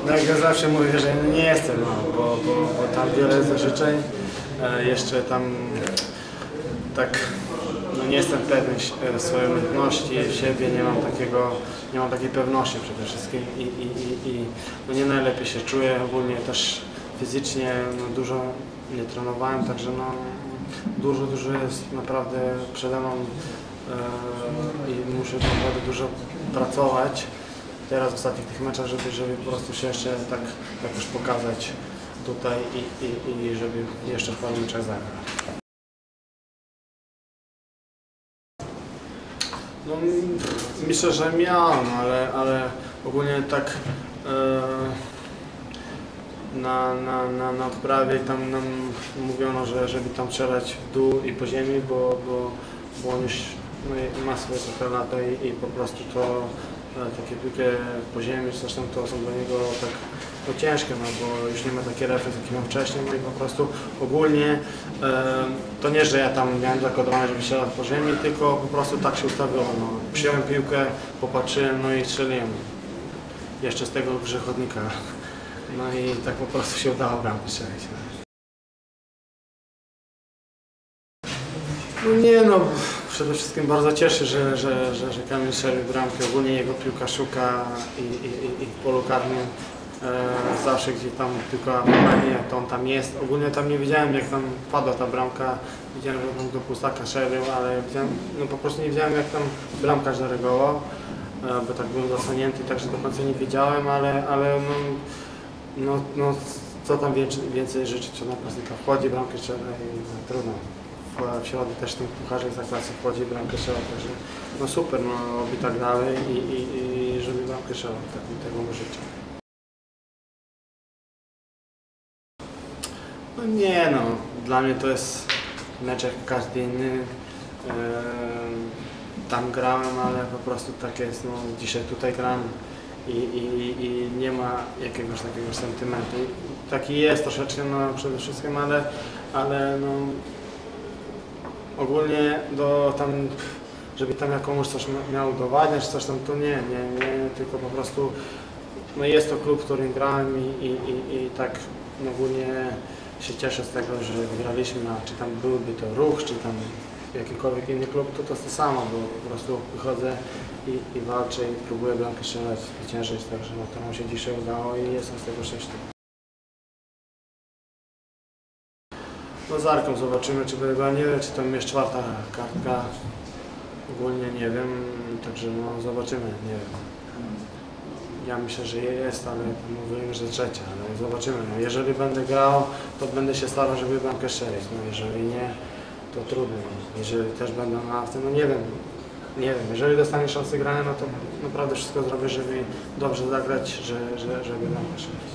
No jak ja zawsze mówię, że nie jestem, no, bo tam wiele jest życzeń. Jeszcze tam tak no nie jestem pewny swojej umiejętności, siebie, nie mam takiej pewności przede wszystkim i no nie najlepiej się czuję, ogólnie też fizycznie no, dużo nie trenowałem, także no dużo jest naprawdę przede mną i muszę naprawdę dużo pracować teraz w ostatnich tych meczach, żeby po prostu się jeszcze tak już pokazać tutaj i żeby jeszcze w paru meczach zagrać. No, myślę, że miałem, ale ogólnie tak na odprawie tam nam mówiono, że żeby tam strzelać w dół i po ziemi, bo on już no, ma swoje trochę lata i po prostu to takie piłki po ziemi, zresztą to są dla niego tak no, ciężkie, no, bo już nie ma takiej refleks, jaki miał wcześniej, no i po prostu ogólnie to nie, że ja tam miałem zakodowane, żeby strzelać po ziemi, tylko po prostu tak się ustawiło. No. Przyjąłem piłkę, popatrzyłem, no i strzeliłem. Jeszcze z tego grzechodnika. No i tak po prostu się udało bramkę strzelić. No nie no, przede wszystkim bardzo cieszę, że Kamil strzelił bramkę. Ogólnie jego piłka szuka i w polu karnym zawsze gdzie tam piłka wypadnie, to on tam jest. Ogólnie tam nie wiedziałem jak tam padła ta bramka. Widziałem, że tam do pustaka strzelił, ale widziałem, no po prostu nie wiedziałem jak tam bramkarz zareagował, bo tak byłem zasłonięty, także do końca nie wiedziałem, ale no co tam więcej życzyć, czy napastnika wchodzi, bramkę strzela i no, trudno. W środę też w tym pucharze za klasy wchodzi, bramkę strzela, także no super, no oby tak dalej i żeby bramkę strzela, tak mi tego mu życzę. No nie no, dla mnie to jest mecz jak każdy inny. Tam grałem, ale po prostu tak jest, no dzisiaj tutaj gram i nie ma jakiegoś takiego sentymentu. Taki jest troszeczkę no, przede wszystkim, ale no ogólnie żeby tam komuś coś miał udowadniać, coś tam, to nie, tylko po prostu no jest to klub, w którym grałem i tak no, ogólnie się cieszę z tego, że wygraliśmy, a czy tam byłby to Ruch, czy tam jakikolwiek inny klub, to jest to samo, bo po prostu wychodzę i walczę i próbuję bramkę strzelać, zwyciężyć, także no, to nam się dzisiaj udało i jestem z tego szczęśliwy. No z Arką zobaczymy, czy będę go, nie wiem, czy tam jest czwarta kartka, ogólnie nie wiem, także no zobaczymy, nie wiem. Ja myślę, że jest, ale mówiłem, że trzecia, ale zobaczymy. No, jeżeli będę grał, to będę się starał, żeby bramkę strzelić, no jeżeli nie, to trudno. Jeżeli też będę na ławce, no nie wiem. Jeżeli dostanie szansę grania, no to naprawdę wszystko zrobię, żeby dobrze zagrać, żeby bramkę strzelić.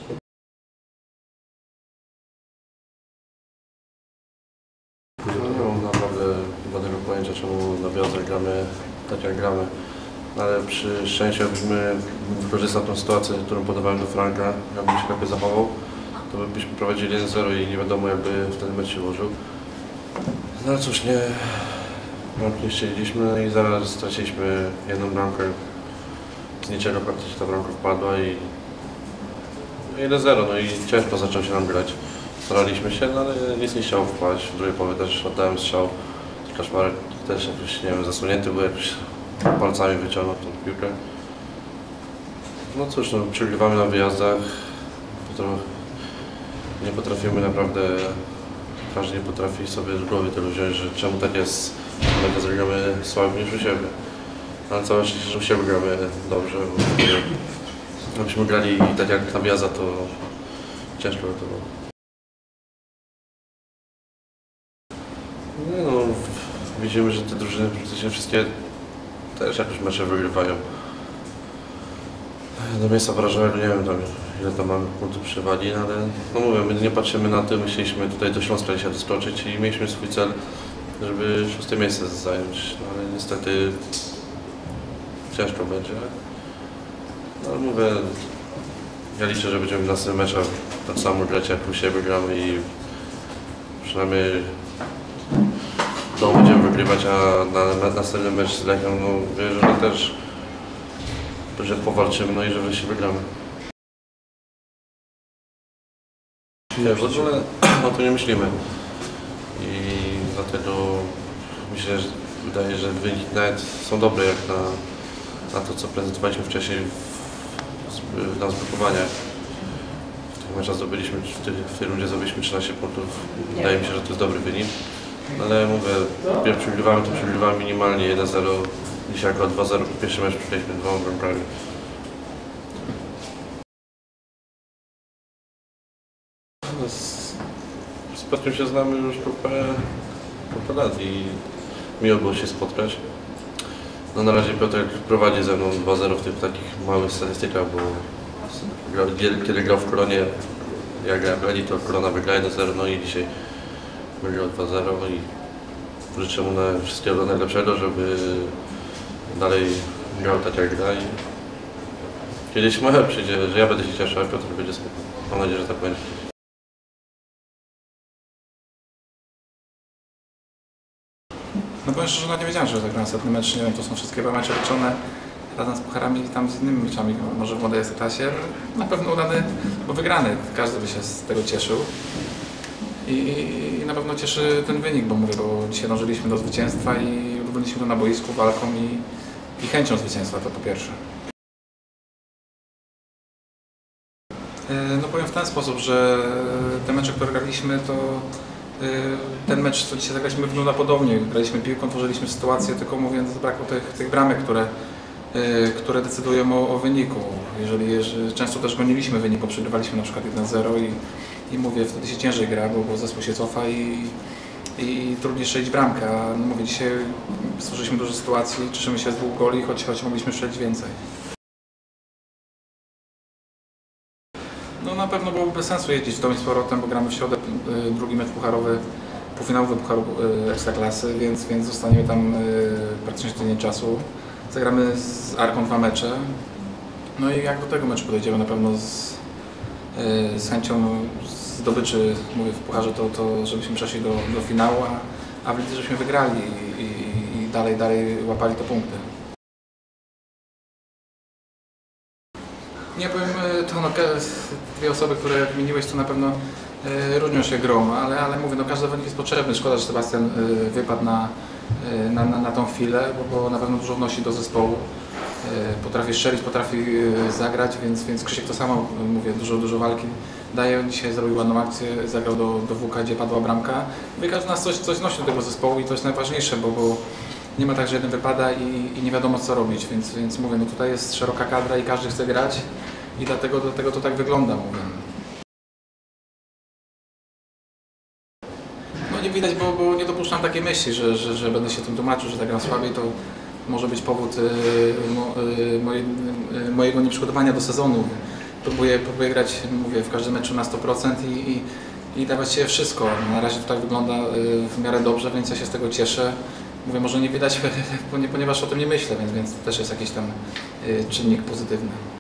Nie mam naprawdę żadnego pojęcia, czemu na Wiosnach gramy tak jak gramy. Ale przy szczęściu, jakbyśmy wykorzystał tę sytuację, którą podawałem do Franka, jakbym się lepiej zachował, to byśmy prowadzili 1-0 i nie wiadomo jakby wtedy mecz się ułożył. No cóż, nie chcieliśmy i zaraz straciliśmy jedną bramkę. Z niczego praktycznie ta bramka wpadła i 1-0, no i ciężko zaczął się nam grać. Staraliśmy się, no ale nic nie chciało wpaść. W drugiej połowie też oddałem strzał. Kaszmarek też jakoś, nie wiem, zasłonięty był, jakoś palcami wyciągnął tą piłkę. No cóż, no, przegrywamy na wyjazdach. Nie potrafimy naprawdę, każdy nie potrafi sobie z głowy tego wziąć, że czemu tak jest, że zagramy słabiej niż u siebie. Ale całe szczęście, że u siebie gramy dobrze. Gdybyśmy grali tak jak na wyjazdach, to ciężko by to było. No, widzimy, że te drużyny praktycznie wszystkie też jakoś mecze wygrywają. Do miejsca wrażenia, nie wiem tam, ile tam mamy punktów przewagi, ale no mówię, my nie patrzymy na to, my chcieliśmy tutaj do Śląska dzisiaj doskoczyć i mieliśmy swój cel, żeby 6. miejsce zająć, no, ale niestety ciężko będzie. No, ale mówię, ja liczę, że będziemy w następnym meczu tak samo grać jak u siebie gramy i przynajmniej no, będziemy wygrywać, a na następny mecz z Lechią, no wierzę, że też powalczymy, no i że wreszcie wygramy. Nie, w ogóle o tym nie myślimy. I dlatego myślę, że wydaje, że wyniki nawet są dobre jak na to, co prezentowaliśmy wcześniej na zgrupowaniach. W tych meczach zdobyliśmy, w tej rundzie zdobyliśmy 13 punktów. Wydaje mi się, że to jest dobry wynik. Ale mówię, jak przegrywamy, to przegrywamy minimalnie 1-0. Dzisiaj akurat 2-0, pierwszy mecz przegraliśmy 2 bramkami. Z Piotrem się znamy już kupę lat i miło było się spotkać. No na razie Piotr prowadzi ze mną 2-0 w tych takich małych statystykach, bo kiedy grał w Koronie, ja grałem w Leli, to Korona wygrała 1-0, no i dzisiaj wygrał 2-0 i życzę mu wszystkiego najlepszego, żeby dalej grał tak jak gra i kiedyś może przyjdzie, że ja będę się cieszył, a Piotr będzie spokojny. Mam nadzieję, że tak będzie. No powiem szczerze, nie wiedziałem, że zagram setny mecz, nie wiem, to są wszystkie mecze liczone razem z pucharami i tam z innymi meczami, może w młodej Ekstraklasie. Na pewno udany, bo wygrany, każdy by się z tego cieszył. I na pewno cieszy ten wynik, bo mówię, bo dzisiaj dążyliśmy do zwycięstwa i udowodniliśmy to na boisku walką i chęcią zwycięstwa, to po pierwsze. No powiem w ten sposób, że te mecze, które graliśmy, to ten mecz, co dzisiaj zagraliśmy, wygląda podobnie. Graliśmy piłką, tworzyliśmy sytuację, tylko mówię, zabrakło tych bramek, które decydują o wyniku. Jeżeli często też goniliśmy wynik, bo przegrywaliśmy na przykład 1-0 i mówię, wtedy się ciężej gra, bo zespół się cofa i trudniej strzelić bramkę. A no mówię, dzisiaj stworzyliśmy dużo sytuacji, cieszymy się z 2 goli, choć mogliśmy strzelić więcej. No na pewno byłoby bez sensu jeździć w dom i z powrotem, bo gramy w środę drugi mecz pucharowy, półfinałowy Pucharu Ekstraklasy, więc zostaniemy tam praktycznie tydzień czasu. Zagramy z Arką 2 mecze. No i jak do tego meczu podejdziemy na pewno z chęcią zdobyczy, mówię w pucharze, to żebyśmy przeszli do finału, a w lidze żebyśmy wygrali i dalej łapali te punkty. Nie powiem, to no, dwie osoby, które wymieniłeś, to na pewno różnią się grą, ale mówię, no każdy zawodnik jest potrzebny. Szkoda, że Sebastian wypadł na tą chwilę, bo na pewno dużo wnosi do zespołu. Potrafi strzelić, potrafi zagrać, więc Krzysiek to samo, mówię, dużo walki daje. Dzisiaj zrobił ładną akcję, zagrał do WK, gdzie padła bramka. Każdy z nas coś nosi do tego zespołu i to jest najważniejsze, bo nie ma tak, że jeden wypada i nie wiadomo co robić, więc mówię, no tutaj jest szeroka kadra i każdy chce grać i dlatego to tak wygląda, mówię. No nie widać, bo nie dopuszczam takiej myśli, że będę się tym tłumaczył, że zagram słabiej, to może być powód mojego nieprzygotowania do sezonu. Próbuję grać, mówię, w każdym meczu na 100% i dawać się wszystko. Na razie to tak wygląda w miarę dobrze, więc ja się z tego cieszę. Mówię, może nie widać, ponieważ o tym nie myślę, więc to też jest jakiś tam czynnik pozytywny.